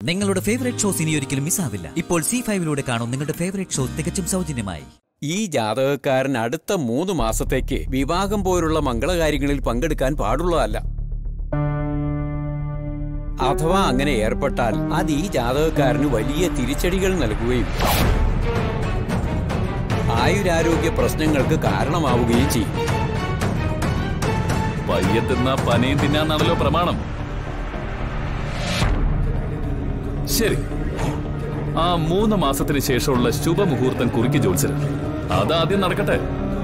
നിങ്ങളുടെ favourite shows ഇനി ഒരിക്കലും മിസ്സാവില്ല. ഇപ്പോൾ C5 കാണും നിങ്ങളുടെ ഫേവറേറ്റ് ഷോ തികച്ചും സൗജന്യമായി. ഈ ജാതകക്കാരൻ അടുത്ത 3 മാസത്തേക്ക് വിവാഹം പോലുള്ള മംഗളകാര്യങ്ങളിൽ പങ്കെടുക്കാൻ പാടുള്ളതല്ല. അഥവാ അങ്ങനെ ഏർപ്പെട്ടാൽ അത് ഈ ജാതകക്കാരന് വലിയ തിരിച്ചടികൾ നൽകുകയും ആയുരാരോഗ്യ പ്രശ്നങ്ങൾക്ക് കാരണമാവുകയും ചെയ്യും. പയ്യെ തിന്നാ പനയും തിന്നാന്നാണല്ലോ പ്രമാണം. ശരി, ആ 3 മാസത്തിന് ശേഷമുള്ള ശുഭമുഹൂർത്തം കുറിക്ക് ജോത്സ്യൻ അതാദ്യം നടക്കട്ടെ.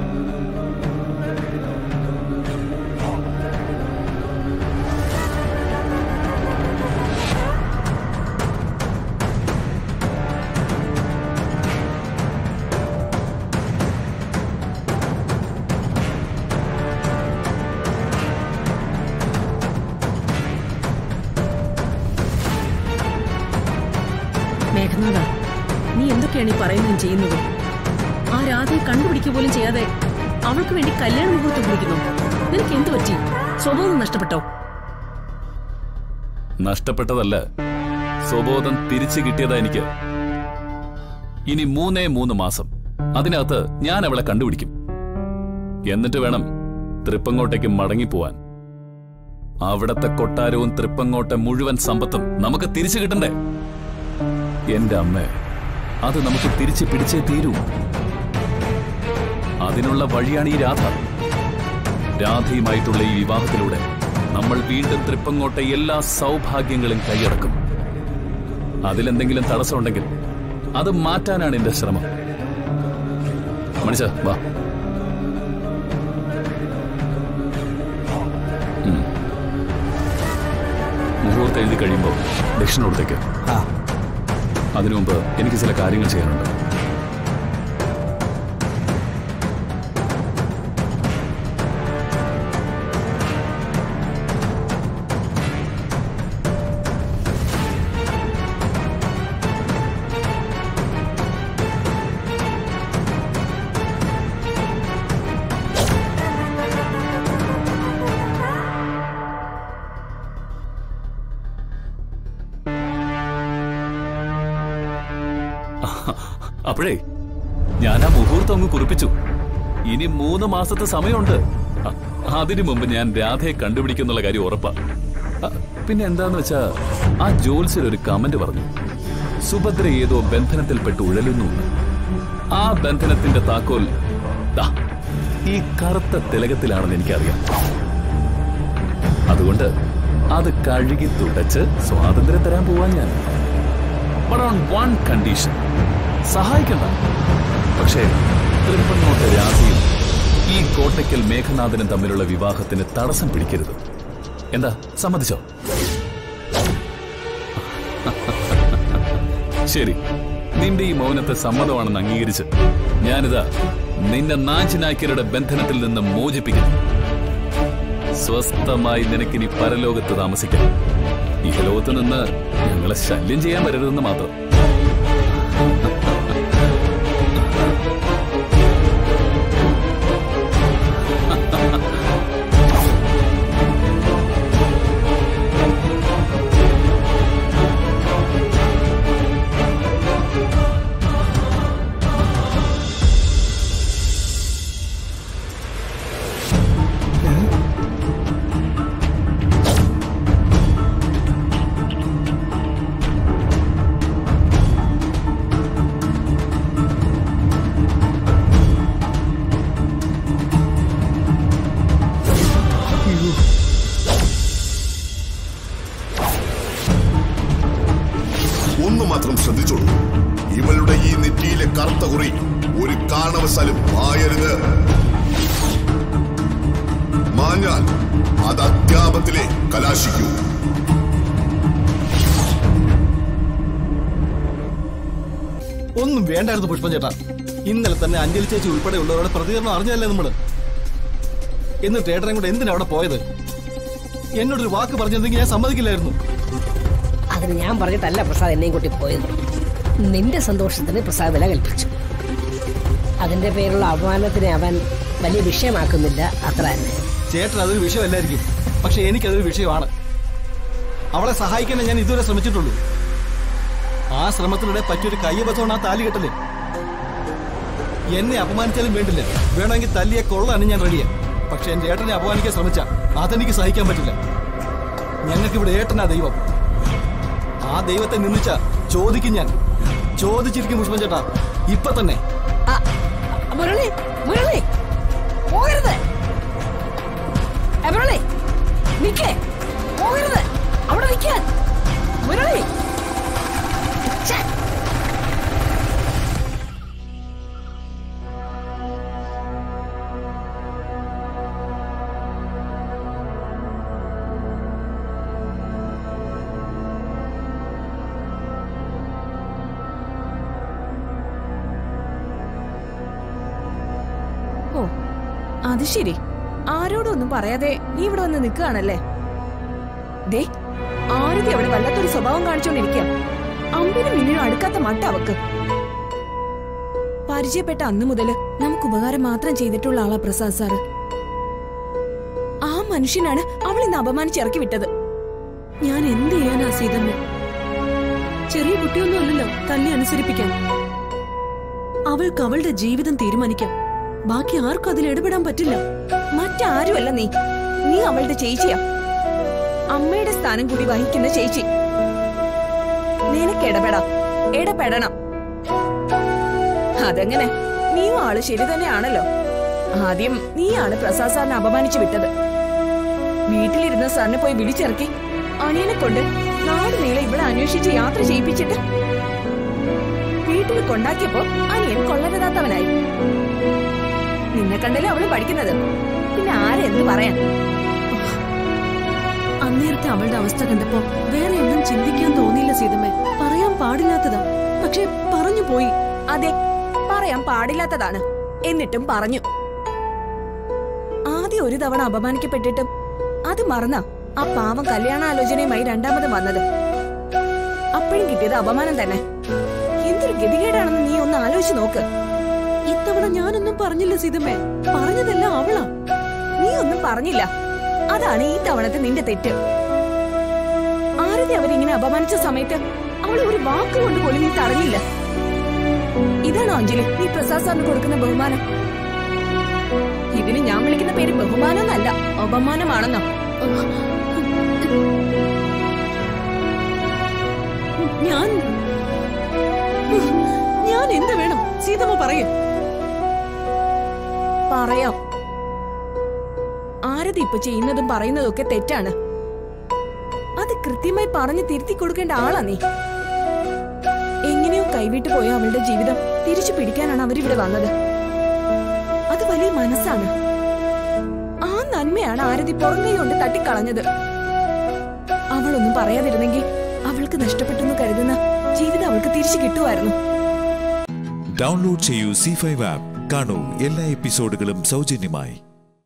മേഘനാഥ, നീ എന്തൊക്കെയാണ് ഈ പറയുന്നതും ചെയ്യുന്നത്? ആ രാധയെ കണ്ടുപിടിക്കുക പോലും ചെയ്യാതെ അവൾക്ക് വേണ്ടി കല്യാണ മുഹൂർത്തം കുറിക്കുന്നു. നിനക്ക് എന്തു പറ്റി? സ്വബോധം നഷ്ടപ്പെട്ടോ? നഷ്ടപ്പെട്ടതല്ല, സ്വബോധം തിരിച്ചു കിട്ടിയതാ എനിക്ക്. ഇനി 3 മാസം അതിനകത്ത് ഞാൻ അവളെ കണ്ടുപിടിക്കും. എന്നിട്ട് വേണം തൃപ്പങ്ങോട്ടേക്ക് മടങ്ങിപ്പോവാൻ. അവിടത്തെ കൊട്ടാരവും തൃപ്പങ്ങോട്ടെ മുഴുവൻ സമ്പത്തും നമുക്ക് തിരിച്ചു കിട്ടണ്ടേ? എന്റെ അമ്മ, അത് നമുക്ക് തിരിച്ചു പിടിച്ചേ തീരൂ. അതിനുള്ള വഴിയാണ് ഈ രാധ. രാധയുമായിട്ടുള്ള ഈ വിവാഹത്തിലൂടെ നമ്മൾ വീണ്ടും തൃപ്പങ്ങോട്ടെ എല്ലാ സൗഭാഗ്യങ്ങളും കൈയടക്കും. അതിലെന്തെങ്കിലും തടസ്സമുണ്ടെങ്കിൽ അത് മാറ്റാനാണ് എന്റെ ശ്രമം. മനുഷ്യ വാ. മുഹൂർത്തം എഴുതി കഴിയുമ്പോൾ ദക്ഷിണ കൊടുത്തേക്ക്. അതിനു മുമ്പ് എനിക്ക് ചില കാര്യങ്ങൾ ചെയ്യാനുണ്ട്. അപ്പോഴേ ഞാൻ ആ മുഹൂർത്തം അങ്ങ് കുറിപ്പിച്ചു. ഇനി 3 മാസത്തെ സമയമുണ്ട്. അതിനു മുമ്പ് ഞാൻ രാധയെ കണ്ടുപിടിക്കുന്നുള്ള കാര്യം ഉറപ്പാ. പിന്നെ എന്താന്ന് വെച്ചാ, ആ ജോത്സ്യർ ഒരു കമന്റ് പറഞ്ഞു, സുഭദ്ര ഏതോ ബന്ധനത്തിൽപ്പെട്ട് ഉഴലുന്നു. ആ ബന്ധനത്തിന്റെ താക്കോൽ ഈ കറുത്ത തിലകത്തിലാണെന്ന് എനിക്കറിയാം. അതുകൊണ്ട് അത് കഴുകി തുടച്ച് സ്വാതന്ത്ര്യം തരാൻ പോവാൻ ഞാൻ. But on one condition. സഹായിക്കണ്ട. പക്ഷേ തൃപ്പങ്ങോട്ടെ രാധയും ഈ കോട്ടയ്ക്കൽ മേഘനാഥനും തമ്മിലുള്ള വിവാഹത്തിന് തടസ്സം പിടിക്കരുത്. എന്താ, സമ്മതിച്ചോ? ശരി, നിന്റെ ഈ മൗനത്തെ സമ്മതമാണെന്ന് അംഗീകരിച്ച് ഞാനിതാ നിന്നെ നാഞ്ചിനായ്ക്കരുടെ ബന്ധനത്തിൽ നിന്ന് മോചിപ്പിക്കുന്നു. സ്വസ്ഥമായി നിനക്കിനി പരലോകത്ത് താമസിക്കാം. ഇഹലോകത്ത് നിന്ന് ഞങ്ങളെ ശല്യം ചെയ്യാൻ വരരുതെന്ന് മാത്രം. ഒന്ന് മാത്രം ശ്രദ്ധിച്ചോളൂ, ഇവളുടെ ഈ നെറ്റിയിലെ കറുത്ത കുറി ഒരു കാരണവശാലും ആയരുത്. മാഞ്ഞാൽ അത് അധ്യാപത്തിലെ കലാശിക്കൂ. ഒന്നും വേണ്ടായിരുന്നു പുഷ്പം ചേട്ടാ. ഇന്നലെ തന്നെ അഞ്ജലി ചേച്ചി ഉൾപ്പെടെ ഉള്ളവരുടെ പ്രതികരണം അറിഞ്ഞല്ലേ നമ്മള്. എന്നിട്ട് ഏട്ടനെ കൊണ്ട് എന്തിനാ അവിടെ പോയത്? എന്നോടൊരു വാക്ക് പറഞ്ഞിരുന്നെങ്കിൽ ഞാൻ സമ്മതിക്കില്ലായിരുന്നു. അതിന് ഞാൻ പറഞ്ഞിട്ടല്ല പ്രസാദ് എന്നെയും കൂട്ടി പോയത്. നിന്റെ സന്തോഷത്തിന് പ്രസാദ് വില കൽപ്പിച്ചു. അതിന്റെ പേരുള്ള അപമാനത്തിനെ അവൻ വലിയ വിഷയമാക്കുന്നില്ല, അത്ര തന്നെ. ചേട്ടൻ അതൊരു വിഷയമല്ലായിരിക്കും, പക്ഷെ എനിക്കതൊരു വിഷയമാണ്. അവളെ സഹായിക്കാൻ ഞാൻ ഇതുവരെ ശ്രമിച്ചിട്ടുള്ളൂ. ആ ശ്രമത്തിലൂടെ പറ്റിയൊരു കയ്യബദ്ധമാണ് ആ താലി കെട്ടല്. എന്നെ അപമാനിച്ചാലും വേണ്ടില്ല, വേണമെങ്കിൽ തല്ലിയെ കൊള്ളാനും ഞാൻ റെഡിയാ. പക്ഷെ എന്റെ ഏട്ടനെ അപമാനിക്കാൻ ശ്രമിച്ച അതെനിക്ക് സഹിക്കാൻ പറ്റില്ല. ഞങ്ങൾക്കിവിടെ ഏട്ടനാ ദൈവം. ആ ദൈവത്തെ നിന്ദിച്ച ചോദിക്കും ഞാൻ, ചോദിച്ചിരിക്കും പുഷ്പൻ ചേട്ടാ ഇപ്പൊ തന്നെ. മുരളി മുരളി പോകരുത്, മുരളി നിക്കേ, പോകരുത്, അവിടെ നിൽക്കാൻ മുരളി. ഓ അത് ശരി, ആരോടൊന്നും പറയാതെ നീ ഇവിടെ വന്ന് നിൽക്കുകയാണല്ലേ? ദേ ആരതി അവിടെ വല്ലാത്തൊരു സ്വഭാവം കാണിച്ചോണ്ടിരിക്കുക. അമ്പിനും മിന്നിനും അടുക്കാത്ത മട്ട അവക്ക്. പരിചയപ്പെട്ട അന്നു മുതല് നമുക്ക് ഉപകാരം മാത്രം ചെയ്തിട്ടുള്ള ആളാ പ്രസാദ് സാറ്. ആ മനുഷ്യനാണ് അവൾ ഇന്ന് അപമാനിച്ചിറക്കി വിട്ടത്. ഞാൻ എന്ത് ചെയ്യാനാ സീതമ്മ? ചെറിയ കുട്ടിയൊന്നും അല്ലല്ലോ തല്ലി അനുസരിപ്പിക്കാൻ. അവൾക്ക് അവളുടെ ജീവിതം തീരുമാനിക്കാം, ബാക്കി ആർക്കും അതിൽ ഇടപെടാൻ പറ്റില്ല. മറ്റാരുമല്ല നീ, നീ അവളുടെ ചേച്ചിയാ, അമ്മയുടെ സ്ഥാനം കൂടി വഹിക്കുന്ന ചേച്ചി. നിനക്ക് ഇടപെടണം. അതെങ്ങനെ? നീയും ആള് ശരി തന്നെയാണല്ലോ. ആദ്യം നീയാണ് പ്രസാദ് സാറിനെ അപമാനിച്ചു വിട്ടത്. വീട്ടിലിരുന്ന സാറിനെ പോയി വിളിച്ചിറക്കി അനിയനെ കൊണ്ട് നാട് നീളെ ഇവിടെ അന്വേഷിച്ച് യാത്ര ചെയ്യിപ്പിച്ചിട്ട് വീട്ടിൽ കൊണ്ടാക്കിയപ്പോ അനിയൻ കൊള്ളരുതാത്തവനായി. നിന്നെ കണ്ടല്ലേ അവള് പഠിക്കുന്നത്, പിന്നെ ആരെന്ത് പറയാൻ? അന്നേരത്തെ അവളുടെ അവസ്ഥ കണ്ടപ്പോ വേറെ ഒന്നും ചിന്തിക്കാൻ തോന്നിയില്ല സീതമ്മ. പറയാൻ പാടില്ലാത്തതാ, പക്ഷെ പറഞ്ഞു പോയി. അതെ, പറയാൻ പാടില്ലാത്തതാണ്, എന്നിട്ടും പറഞ്ഞു. ആദ്യം ഒരു തവണ അപമാനിക്കപ്പെട്ടിട്ടും അത് മറന്ന ആ പാവം കല്യാണാലോചനയുമായി രണ്ടാമത് വന്നത്. അപ്പോഴും കിട്ടിയത് അപമാനം തന്നെ. എന്തൊരു ഗതികേടാണെന്ന് നീ ഒന്ന് ആലോചിച്ച് നോക്ക്. ഇത്തവണ ഞാനൊന്നും പറഞ്ഞില്ല സീതമ്മേ, പറഞ്ഞതെല്ലാം അവളാ. നീ ഒന്നും പറഞ്ഞില്ല, അതാണ് ഈ തവണത്തെ നിന്റെ തെറ്റ്. ആരതി അവരിങ്ങനെ അപമാനിച്ച സമയത്ത് അവളെ ഒരു വാക്കുകൊണ്ട് പോലും നീ തടഞ്ഞില്ല. ഇതാണോ അഞ്ജലി നീ പ്രസാദ് സാറിന് കൊടുക്കുന്ന ബഹുമാനം? ഇതിന് ഞാൻ വിളിക്കുന്ന പേര് ബഹുമാനം എന്നല്ല, അപമാനമാണെന്നോ? ഞാൻ എന്ത് വേണം സീതമ്മ പറയൂ. പറയാം. ആരതി ഇപ്പൊ ചെയ്യുന്നതും പറയുന്നതും ഒക്കെ തെറ്റാണ്. അത് കൃത്യമായി പറഞ്ഞു തിരുത്തി കൊടുക്കേണ്ട ആളാ നീ. എങ്ങനെയോ കൈവിട്ടു പോയ അവളുടെ ജീവിതം തിരിച്ചു പിടിക്കാനാണ് അവരിവിടെ വന്നത്. അത് വലിയ മനസ്സാണ്. ആ നന്മയാണ് ആരതി പുറമേ കൊണ്ട് തട്ടിക്കളഞ്ഞത്. അവളൊന്നും പറയാതിരുന്നെങ്കിൽ അവൾക്ക് നഷ്ടപ്പെട്ടെന്ന് കരുതുന്ന ജീവിതം അവൾക്ക് തിരിച്ചു കിട്ടുമായിരുന്നു. ഡൗൺലോഡ് ചെയ്യൂ C5 ആപ്പ്. കാണൂ എല്ലാ എപ്പിസോഡുകളും സൗജന്യമായി.